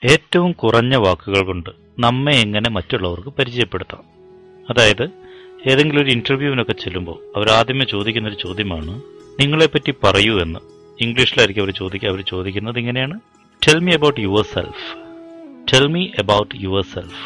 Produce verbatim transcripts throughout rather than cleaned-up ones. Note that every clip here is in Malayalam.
ഏറ്റവും കുറഞ്ഞ വാക്കുകൾ കൊണ്ട് നമ്മെ എങ്ങനെ മറ്റുള്ളവർക്ക് പരിചയപ്പെടുത്താം. അതായത് ഏതെങ്കിലും ഒരു ഇന്റർവ്യൂവിനൊക്കെ ചെല്ലുമ്പോൾ അവരാദ്യമേ ചോദിക്കുന്നൊരു ചോദ്യമാണ് നിങ്ങളെപ്പറ്റി പറയൂ എന്ന്. ഇംഗ്ലീഷിലായിരിക്കും അവർ ചോദിക്കുക. അവർ ചോദിക്കുന്നത് ഇങ്ങനെയാണ്, tell me about yourself, tell me about yourself.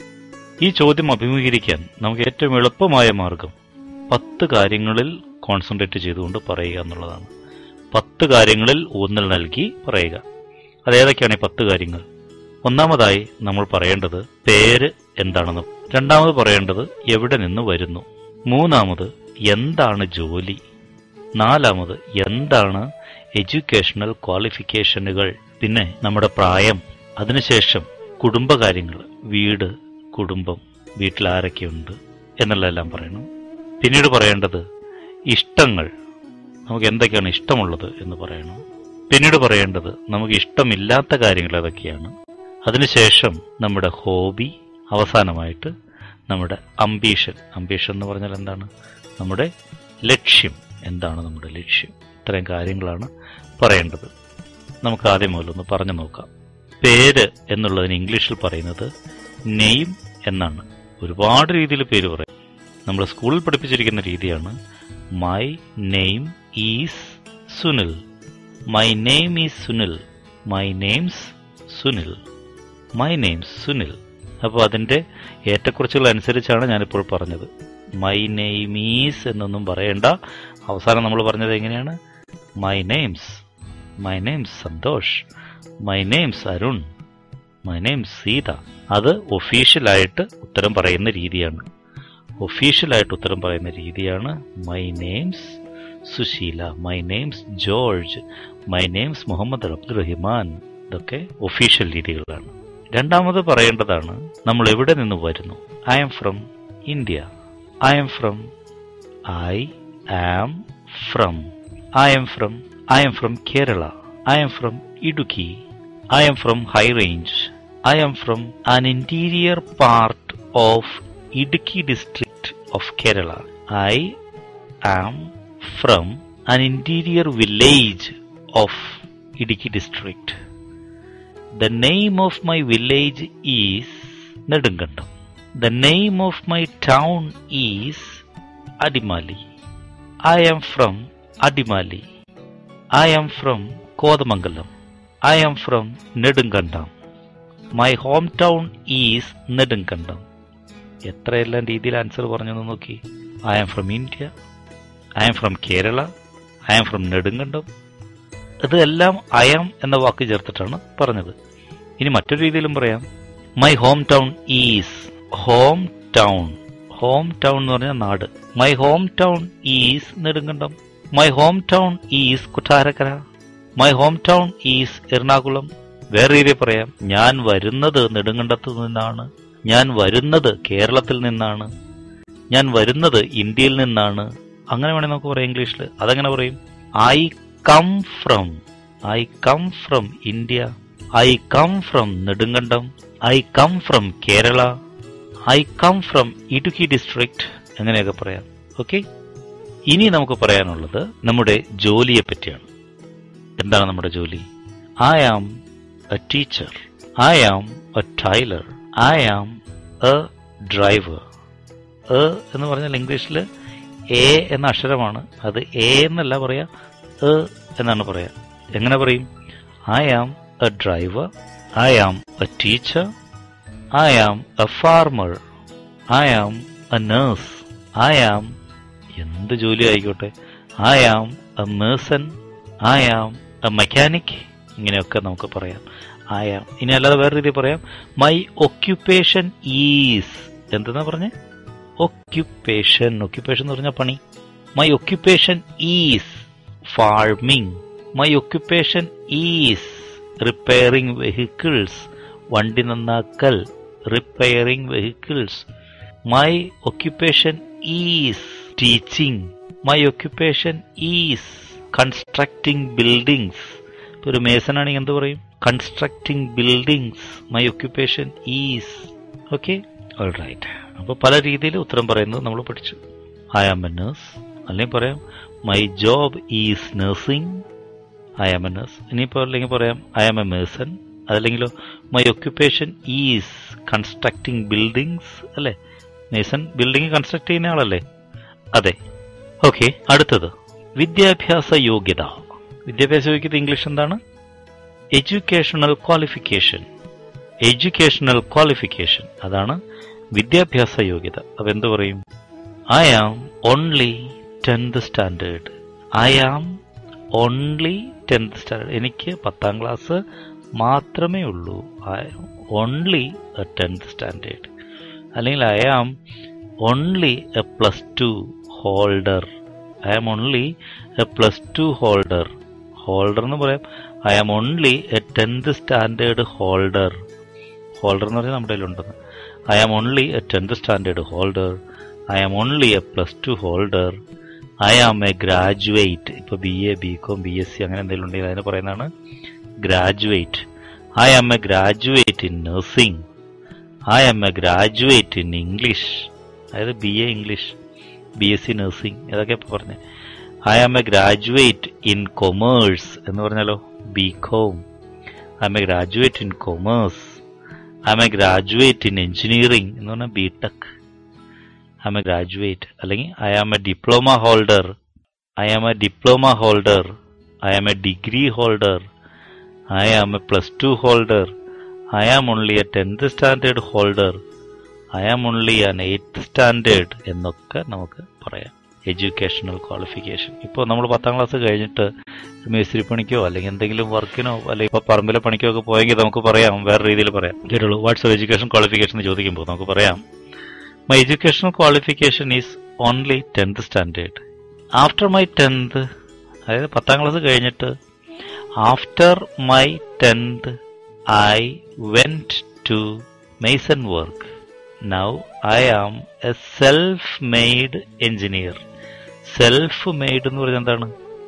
ഈ ചോദ്യം അഭിമുഖീകരിക്കാൻ നമുക്ക് ഏറ്റവും എളുപ്പമായ മാർഗം പത്ത് കാര്യങ്ങളിൽ കോൺസെൻട്രേറ്റ് ചെയ്തുകൊണ്ട് പറയുക എന്നുള്ളതാണ്. പത്ത് കാര്യങ്ങളിൽ ഊന്നൽ നൽകി പറയുക. അതേതൊക്കെയാണ് ഈ പത്ത് കാര്യങ്ങൾ? ഒന്നാമതായി നമ്മൾ പറയേണ്ടത് പേര് എന്താണെന്ന്. രണ്ടാമത് പറയേണ്ടത് എവിടെ നിന്ന് വരുന്നു. മൂന്നാമത് എന്താണ് ജോലി. നാലാമത് എന്താണ് എഡ്യൂക്കേഷണൽ ക്വാളിഫിക്കേഷനുകൾ. പിന്നെ നമ്മുടെ പ്രായം. അതിനുശേഷം കുടുംബകാര്യങ്ങൾ, വീട്, കുടുംബം, വീട്ടിൽ ആരൊക്കെയുണ്ട് എന്നുള്ളതെല്ലാം പറയണം. പിന്നീട് പറയേണ്ടത് ഇഷ്ടങ്ങൾ, നമുക്ക് എന്തൊക്കെയാണ് ഇഷ്ടമുള്ളത് എന്ന് പറയണം. പിന്നീട് പറയേണ്ടത് നമുക്ക് ഇഷ്ടമില്ലാത്ത കാര്യങ്ങൾ ഏതൊക്കെയാണ്. അതിനുശേഷം നമ്മുടെ ഹോബി. അവസാനമായിട്ട് നമ്മുടെ അംബീഷൻ. അംബീഷൻ എന്ന് പറഞ്ഞാൽ എന്താണ്? നമ്മുടെ ലക്ഷ്യം. എന്താണ് നമ്മുടെ ലക്ഷ്യം? ഇത്രയും കാര്യങ്ങളാണ് പറയേണ്ടത്. നമുക്ക് ആദ്യം മുതലൊന്ന് പറഞ്ഞു നോക്കാം. പേര് എന്നുള്ളതിന് ഇംഗ്ലീഷിൽ പറയുന്നത് നെയിം എന്നാണ്. ഒരുപാട് രീതിയിൽ പേര് പറയും. നമ്മൾ സ്കൂളിൽ പഠിപ്പിച്ചിരിക്കുന്ന രീതിയാണ് my name is Sunil, my name is Sunil, my name's Sunil, my name's Sunil. അപ്പോൾ അതിൻ്റെ ഏറ്റക്കുറച്ചുകൾ അനുസരിച്ചാണ് ഞാനിപ്പോൾ പറഞ്ഞത്. മൈ നെയിം ഈസ് എന്നൊന്നും പറയേണ്ട. അവസാനം നമ്മൾ പറഞ്ഞത് എങ്ങനെയാണ്? My name's, my name's Santhosh, my name's Arun, my name's Seetha. അത് ഒഫീഷ്യലായിട്ട് ഉത്തരം പറയുന്ന രീതിയാണ്. ഒഫീഷ്യലായിട്ട് ഉത്തരം പറയുന്ന രീതിയാണ് my name's Susheela, my name's George, my name's Muhammad Abdurahiman. ഇതൊക്കെ ഒഫീഷ്യൽ രീതികളാണ്. രണ്ടാമത് പറയേണ്ടതാണ് നമ്മൾ എവിടെ നിന്ന് വരുന്നു. I am from India, I am from, I am from, I am from, I am from Kerala, I am from Idukki, I am from High Range, I am from an interior part of Idukki district of Kerala, I am from an interior village of Idukki district. The name of my village is Nedungandam. The name of my town is Adimali. I am from Adimali. I am from Kodamangalam. I am from Nedungandam. My hometown is Nedungandam. എത്രയെല്ലാം രീതിയിൽ ആൻസർ പറഞ്ഞെന്ന് നോക്കി. I am from India. I am from Kerala. I am from Nedungandam. ഇതെല്ലാം ഐ ആം എന്ന വാക്ക് ചേർത്തിട്ടാണ് പറഞ്ഞത്. ഇനി മറ്റൊരു രീതിയിലും പറയാം. My home town is, home town, home town എന്ന് പറഞ്ഞാൽ നാട്. My home town is Nedungandam, my home town is Kottarakkara, my home town is Ernakulam. വേറെ രീതിയിൽ പറയാം, ഞാൻ വരുന്നത് നെടുങ്കണ്ടത്ത് നിന്നാണ്, ഞാൻ വരുന്നത് കേരളത്തിൽ നിന്നാണ്, ഞാൻ വരുന്നത് ഇന്ത്യയിൽ നിന്നാണ്. അങ്ങനെ വേണമെങ്കിൽ നമുക്ക് പറയാം ഇംഗ്ലീഷിൽ. അതെങ്ങനെ പറയും? I come from, I come from India, I come from Nedungandam, I come from Kerala, I come from Idukki district. അങ്ങനെയൊക്കെ പറയാം. ഓക്കെ. ഇനി നമുക്ക് പറയാനുള്ളത് നമ്മുടെ ജോലിയെ പറ്റിയാണ്. എന്താണ് നമ്മുടെ ജോലി? I am a teacher, I am a tailor, I am a driver. A എന്ന് പറഞ്ഞാൽ ഇംഗ്ലീഷിൽ എ എന്ന അക്ഷരമാണ്. അത് എ എന്നല്ല പറയാ, എ എന്നാണ് പറയാ. എങ്ങനെ പറയും? I am a driver, I am a teacher, I am a farmer, I am a nurse, I am എന്ത് ജോലി ആയിക്കോട്ടെ, I am a mason, I am a mechanic. ഇങ്ങനെയൊക്കെ നമുക്ക് പറയാം. I am. ഇനി അല്ലാതെ വേറെ രീതി പറയാം, മൈ ഒക്യുപ്പേഷൻ ഈസ്. എന്തെന്നാ പറഞ്ഞേ? ഒക്യുപ്പേഷൻ. ഒക്യുപ്പേഷൻ എന്ന് പറഞ്ഞാൽ പണി. My occupation is farming, my occupation is repairing vehicles. വണ്ടി നന്നാക്കൽ, repairing vehicles. My occupation is teaching, my occupation is constructing buildings. ഇപ്പൊ ഒരു മേസനാണെങ്കിൽ എന്ത് പറയും? Constructing buildings. My occupation is. Okay, all right. അപ്പൊ പല രീതിയിൽ ഉത്തരം പറയുന്നത് നമ്മൾ പഠിച്ചു. ഐ ആം എ നേഴ്സ്, അല്ലെങ്കിൽ പറയാം my job is nursing, I am a nurse. ഇനിയിപ്പോൾ അല്ലെങ്കിൽ പറയാം ഐ ആം എ മേസൺ, അതല്ലെങ്കിലോ my occupation is constructing buildings അല്ലേ? മേസൺ ബിൽഡിംഗ് കൺസ്ട്രക്ട് ചെയ്യുന്ന ആളല്ലേ? അതെ. ഓക്കെ, അടുത്തത് വിദ്യാഭ്യാസ യോഗ്യത. വിദ്യാഭ്യാസ യോഗ്യത ഇംഗ്ലീഷ് എന്താണ്? Educational qualification. എഡ്യൂക്കേഷണൽ ക്വാളിഫിക്കേഷൻ അതാണ് വിദ്യാഭ്യാസ യോഗ്യത. അപ്പൊ എന്തു പറയും? I am only tenth standard. I am only tenth standard. എനിക്ക് പത്താം ക്ലാസ് മാത്രമേ ഉള്ളൂ. I am only a tenth standard. അല്ലെങ്കിൽ I am only a plus two holder. I am only a plus two holder. Holder എന്ന് പറയാം. I am only a tenth standard holder. Holder എന്ന് പറഞ്ഞാൽ നമ്മുടെ കയ്യിലുണ്ടെന്ന്. I am only a tenth standard holder. I am only a plus two holder. I am a graduate. ഇപ്പൊ B A B com B S C അങ്ങനെ എന്തെങ്കിലും ഉണ്ടെങ്കിൽ അതിനെ പറയുന്നതാണ് graduate. I am a graduate in nursing. I am a graduate in English. അതായത് B A English, B S C nursing, ഇതൊക്കെ ഇപ്പൊ പറഞ്ഞേ. I am a graduate in commerce എന്ന് പറഞ്ഞാലോ B com. I am a graduate in commerce. I am a graduate in engineering എന്ന് പറഞ്ഞാൽ B tech. I am a graduate. അല്ലെങ്കിൽ I am a diploma holder. I am a diploma holder. I am a degree holder. I am a plus two holder. I am only a tenth standard holder. I am only an eighth standard എന്നൊക്കെ നമുക്ക് പറയാം. Educational qualification. ഇപ്പോൾ നമ്മൾ പത്താം ക്ലാസ് കഴിഞ്ഞിട്ട് മേസ്തിരി പണിക്കോ അല്ലെങ്കിൽ എന്തെങ്കിലും വർക്കിനോ അല്ലെങ്കിൽ ഇപ്പോൾ പറമ്പിലെ പണിക്കോ ഒക്കെ പോയെങ്കിൽ നമുക്ക് പറയാം, വേറെ രീതിയിൽ പറയാം. കേട്ടുള്ളൂ. വാട്ട്സ് എഡ്യൂക്കേഷൻ ക്വാളിഫിക്കേഷൻ എന്ന് ചോദിക്കുമ്പോൾ നമുക്ക് പറയാം, my educational qualification is only tenth standard. After my tenth, അതായത് പത്താം ക്ലാസ് കഴിഞ്ഞിട്ട് after my tenth I went to mason work. Now I am a self made engineer. Self made എന്ന് പറഞ്ഞാൽ എന്താണ്?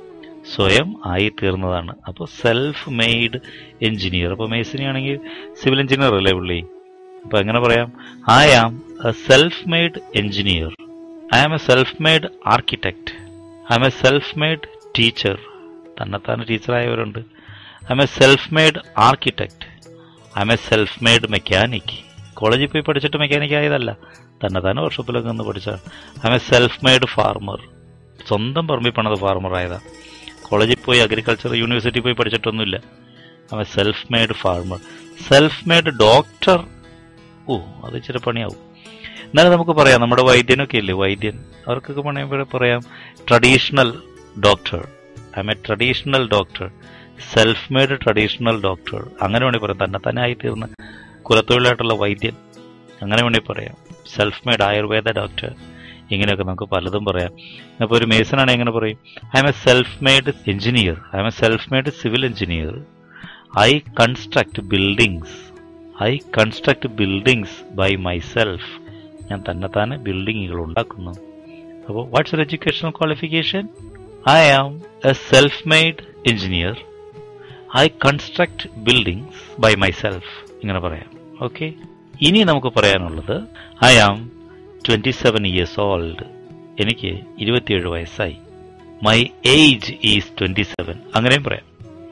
സ്വയം ആയി തീർന്നതാണ്. അപ്പോൾ സെൽഫ് മെയ്ഡ് എഞ്ചിനീയർ. അപ്പോൾ മേസണി ആണെങ്കിൽ സിവിൽ എഞ്ചിനീയർ അല്ലേ പുള്ളി? അപ്പൊ എങ്ങനെ പറയാം? I am a self made engineer. I am a self made architect. I am a self made teacher. തന്നെത്താൻ ടീച്ചറായവരുണ്ട്. I am a self made architect. I am a self made mechanic. കോളേജിൽ പോയി പഠിച്ചിട്ട് മെക്കാനിക് ആയതല്ല, തന്നെ തന്നെ വർഷത്തിലൊക്കെ ഒന്ന് പഠിച്ചാണ്. I am a self made farmer. സ്വന്തം പറമ്പിൽ പണത് ഫാർമർ ആയതാ. കോളേജിൽ പോയി അഗ്രികൾച്ചർ യൂണിവേഴ്സിറ്റി പോയി പഠിച്ചിട്ടൊന്നുമില്ല. I am a self made farmer. Self made doctor. ഓ, അത് ഇച്ചിരി പണിയാവും. എന്നാലും നമുക്ക് പറയാം, നമ്മുടെ വൈദ്യനൊക്കെ ഇല്ലേ, വൈദ്യൻ, അവർക്കൊക്കെ പണിയുമ്പോൾ പറയാം traditional doctor. I am a traditional doctor. Self made traditional doctor. അങ്ങനെ വേണമെങ്കിൽ പറയാം. തന്നെ തന്നെ ആയിത്തീർന്ന കുലത്തൊഴിലായിട്ടുള്ള വൈദ്യൻ, അങ്ങനെ വേണമെങ്കിൽ പറയാം. Self made ayurveda doctor. ഇങ്ങനെയൊക്കെ നമുക്ക് പലതും പറയാം. അപ്പോൾ ഒരു മേസനാണെങ്കിൽ എങ്ങനെ പറയും? I am a self made engineer. I am a self made civil engineer. I construct buildings. I construct buildings by myself. ഞാൻ തന്നെ തന്നെ ബിൽഡിങ്ങുകൾ ഉണ്ടാക്കുന്നു. അപ്പോൾ what's your educational qualification? I am a self made engineer. I construct buildings by myself. ഇങ്ങനെ പറയാം. ഓക്കെ. ഇനി നമുക്ക് പറയാനുള്ളത് I am twenty seven years old. എനിക്ക് ഇരുപത്തിയേഴ് വയസ്സായി. My age is twenty seven. അങ്ങനെയും പറയാം.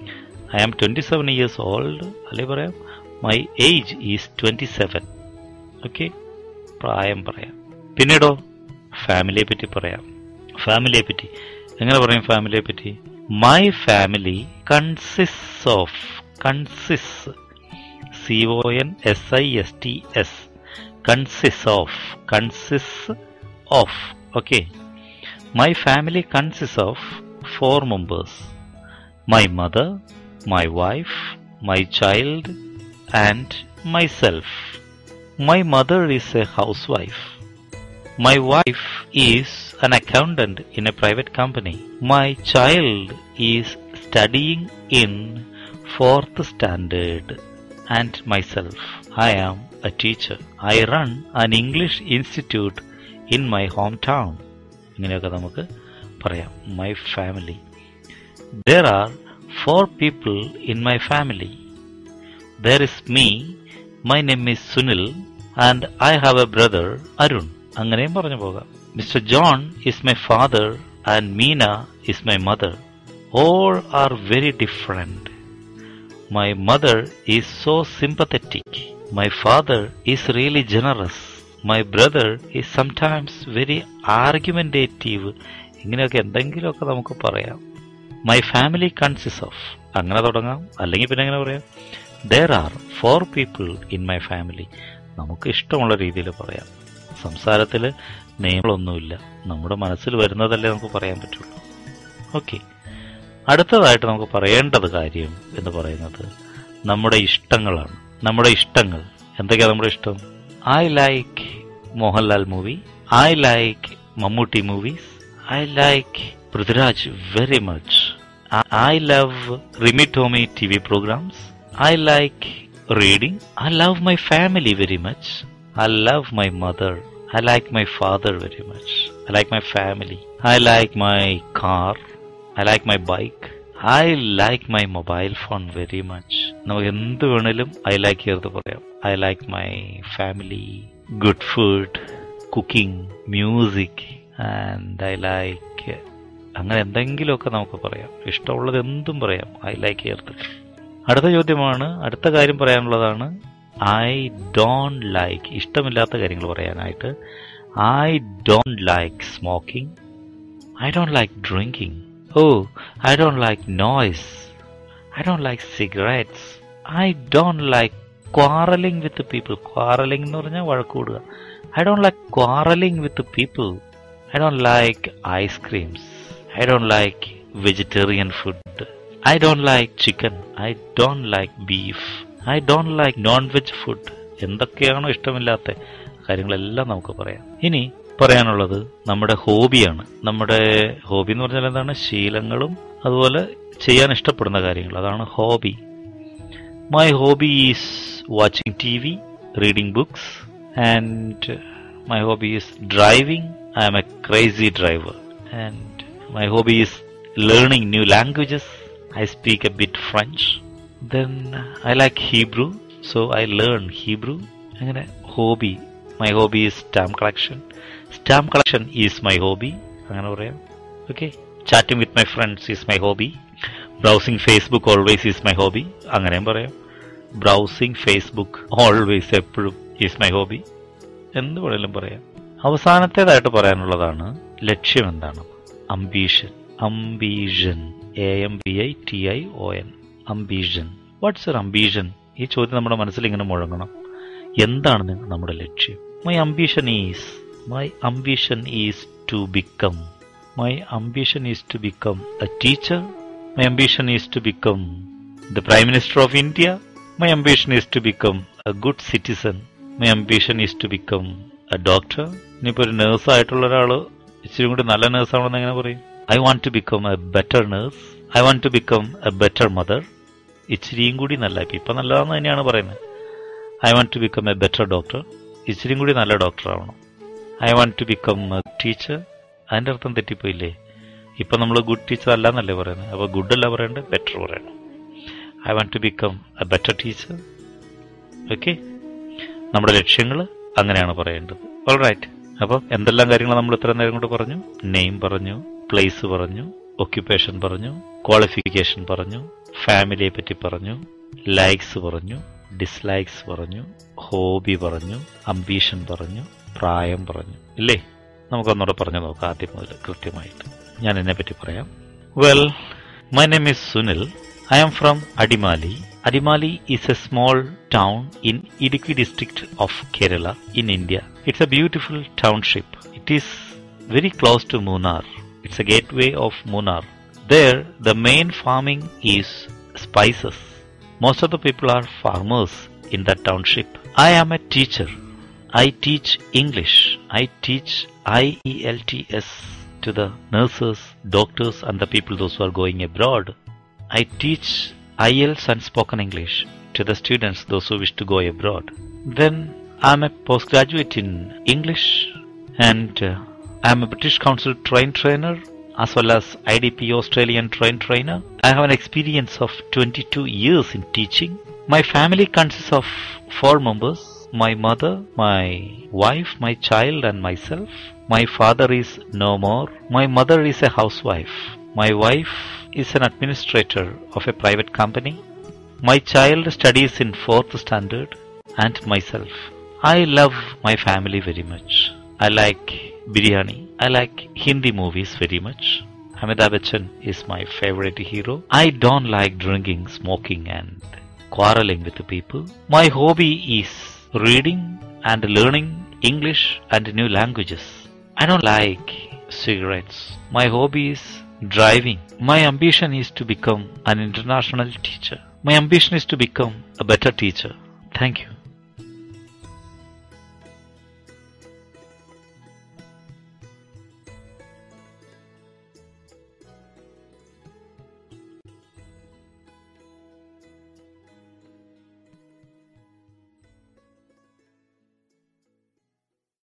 I am twenty seven years old. അല്ലെങ്കിൽ പറയാം my age is twenty seven. Okay, പ്രായം പറയാം. പിന്നീടോ ഫാമിലിയെ പറ്റി പറയാം. ഫാമിലിയെ പറ്റി എങ്ങനെ പറയും? ഫാമിലിയെ പറ്റി my family consist of. Consist, C O N S I S T S. consists of. Consists of. Okay. My family consists of four members. My mother, my wife, my child, and myself. My mother is a housewife. My wife is an accountant in a private company. My child is studying in fourth standard. And myself, I am a teacher. I run an English institute in my hometown. ഇങ്ങനെയൊക്കെ നമുക്ക് പറയാം. My family. There are four people in my family. There is me. My name is Sunil and I have a brother Arun. അങ്ങനെയും പറഞ്ഞു പോകാം. Mister John is my father and Meena is my mother. All are very different. My mother is so sympathetic. My father is really generous. My brother is sometimes very argumentative. ഇങ്ങനെയൊക്കെ എന്തെങ്കിലുമൊക്കെ നമുക്ക് പറയാം. My family consists of, അങ്ങനെ തുടങ്ങാം. അല്ലെങ്കിൽ പിന്നെ എങ്ങനെ പറയാം, there are four people in my family. നമുക്ക് ഇഷ്ടമുള്ള രീതിയിൽ പറയാം. സംസാരത്തിൽ നിയമങ്ങളൊന്നുമില്ല, നമ്മുടെ മനസ്സിൽ വരുന്നതല്ലേ നമുക്ക് പറയാൻ പറ്റുള്ളൂ. ഓക്കെ, അടുത്തതായിട്ട് നമുക്ക് പറയേണ്ടത് കാര്യം എന്ന് പറയുന്നത് നമ്മുടെ ഇഷ്ടങ്ങളാണ്. നമ്മുടെ ഇഷ്ടങ്ങൾ എന്തൊക്കെയാണ്? നമ്മുടെ ഇഷ്ടം, I like Mohanlal movie, I like Mammootty movies, I like Prithviraj very much, I love Rimi Tomy T V programmes, I like reading, I love my family very much, I love my mother, I like my father very much. I like my family. I like my car. I like my bike. I like my mobile phone very much. നമുക്ക് എന്ത് വേണേലും ഐ ലൈക്ക് ചേർത്ത് പറയാം. I like my family, good food, cooking, music, and I like, അങ്ങനെ എന്തെങ്കിലുമൊക്കെ നമുക്ക് പറയാം. ഇഷ്ടമുള്ളത് എന്തും പറയാം ഐ ലൈക്ക് ചേർത്തിട്ട്. അടുത്ത ചോദ്യമാണ്, അടുത്ത കാര്യം പറയാനുള്ളതാണ് ഐ ഡോണ്ട് ലൈക്ക്, ഇഷ്ടമില്ലാത്ത കാര്യങ്ങൾ പറയാനായിട്ട്. I don't like smoking, I don't like drinking, oh I don't like noise, I don't like cigarettes, I don't like quarrelling with people. Quarrelling എന്ന് പറഞ്ഞാൽ വഴക്കൂടുക. I don't like quarrelling with people, I don't like ice creams, I don't like vegetarian food, I don't like chicken, I don't like beef, I don't like non veg food. എന്തൊക്കെയാണോ ഇഷ്ടമില്ലാത്ത കാര്യങ്ങളെല്ലാം നമുക്ക് പറയാം. ഇനി പറയാനുള്ളത് നമ്മുടെ ഹോബിയാണ്. നമ്മുടെ ഹോബി എന്ന് പറഞ്ഞാൽ എന്താണ്? ശീലങ്ങളും അതുപോലെ ചെയ്യാൻ ഇഷ്ടപ്പെടുന്ന കാര്യങ്ങൾ, അതാണ് hobby. My hobby is watching T V, reading books, and my hobby is driving. I am a crazy driver. And my hobby is learning new languages. I speak a bit French. Then I like Hebrew, so I learn Hebrew. അങ്ങനെ hobby, my hobby is stamp collection. Stamp collection is my hobby, അങ്ങനെ പറയാം. Okay, chatting with my friends is my hobby. Browsing Facebook always is my hobby, അങ്ങനെയും പറയാം. ബ്രൗസിംഗ് ഫേസ്ബുക്ക് ഓൾവേസ് എപ്പോഴും ഈസ് മൈ ഹോബി, എന്ത് വേണമെങ്കിലും പറയാം. അവസാനത്തേതായിട്ട് പറയാനുള്ളതാണ് ലക്ഷ്യം എന്താണ്? Ambition. Ambition, A M B I T I O N. Ambition. What's your ambition? ഈ ചോദ്യം നമ്മുടെ മനസ്സിൽ ഇങ്ങനെ മുഴങ്ങണം. എന്താണ് നമ്മുടെ ലക്ഷ്യം? My ambition is, my ambition is to become, my ambition is to become a teacher, my ambition is to become the prime minister of India, my ambition is to become A good citizen, my ambition is to become a doctor. ഇനിയിപ്പോൾ ഒരു നേഴ്സായിട്ടുള്ള ഒരാൾ ഇച്ചിരി കൂടി നല്ല നേഴ്സാണെന്ന് എങ്ങനെ പറയും? I want to become a better nurse, I want to become a better mother. ഇച്ചിരിയും കൂടി നല്ല, ഇപ്പം നല്ലതാണെന്ന് തന്നെയാണ് പറയുന്നത്. I want to become a better doctor, ഇച്ചിരിയും കൂടി നല്ല ഡോക്ടർ ആവണം. I want to become a teacher, അതിൻ്റെ അർത്ഥം തെറ്റിപ്പോയില്ലേ? ഇപ്പം നമ്മൾ ഗുഡ് ടീച്ചർ അല്ല എന്നല്ലേ പറയുന്നത്, അപ്പോൾ ഗുഡ് അല്ല പറയേണ്ടത്, ബെറ്റർ പറയണം. I want to become a better teacher. Okay, നമ്മുടെ ലക്ഷ്യങ്ങൾ അങ്ങനെയാണ് പറയേണ്ടത്. All right. അപ്പോൾ എന്തെല്ലാം കാര്യങ്ങൾ നമ്മൾ ഇത്ര നേരം കൊണ്ട് പറഞ്ഞു? നെയിം പറഞ്ഞു, പ്ലേസ് പറഞ്ഞു, ഒക്യുപ്പേഷൻ പറഞ്ഞു, ക്വാളിഫിക്കേഷൻ പറഞ്ഞു, ഫാമിലിയെ പറ്റി പറഞ്ഞു, ലൈക്സ് പറഞ്ഞു, ഡിസ്ലൈക്സ് പറഞ്ഞു, ഹോബി പറഞ്ഞു, അംബീഷൻ പറഞ്ഞു, പ്രായം പറഞ്ഞു. ഇല്ലേ? നമുക്കൊന്നുകൂടെ പറഞ്ഞു നോക്കാം ആദ്യം മുതൽ കൃത്യമായിട്ട്. ഞാൻ എന്നെ പറ്റി പറയാം. Well, my name is Sunil. I am from Adimali. Adimali is a small town in Idukki district of Kerala in India. It's a beautiful township. It is very close to Munnar. It's a gateway of Munnar. There, the main farming is spices. Most of the people are farmers in that township. I am a teacher. I teach English. I teach I E L T S to the nurses, doctors and the people those who are going abroad. I teach I E L T S and spoken English to the students those who wish to go abroad. Then I am a postgraduate in English and uh, I am a British Council trained trainer as well as I D P Australian trained trainer. I have an experience of twenty-two years in teaching. My family consists of four members: my mother, my wife, my child and myself. My father is no more. My mother is a housewife. My wife is an administrator of a private company. My child studies in fourth standard and myself. I love my family very much. I like biryani. I like Hindi movies very much. Amitabh Bachchan is my favorite hero. I don't like drinking, smoking and quarreling with the people. My hobby is reading and learning English and new languages. I don't like cigarettes. My hobby is driving. My ambition is to become an international teacher. My ambition is to become a better teacher. Thank you.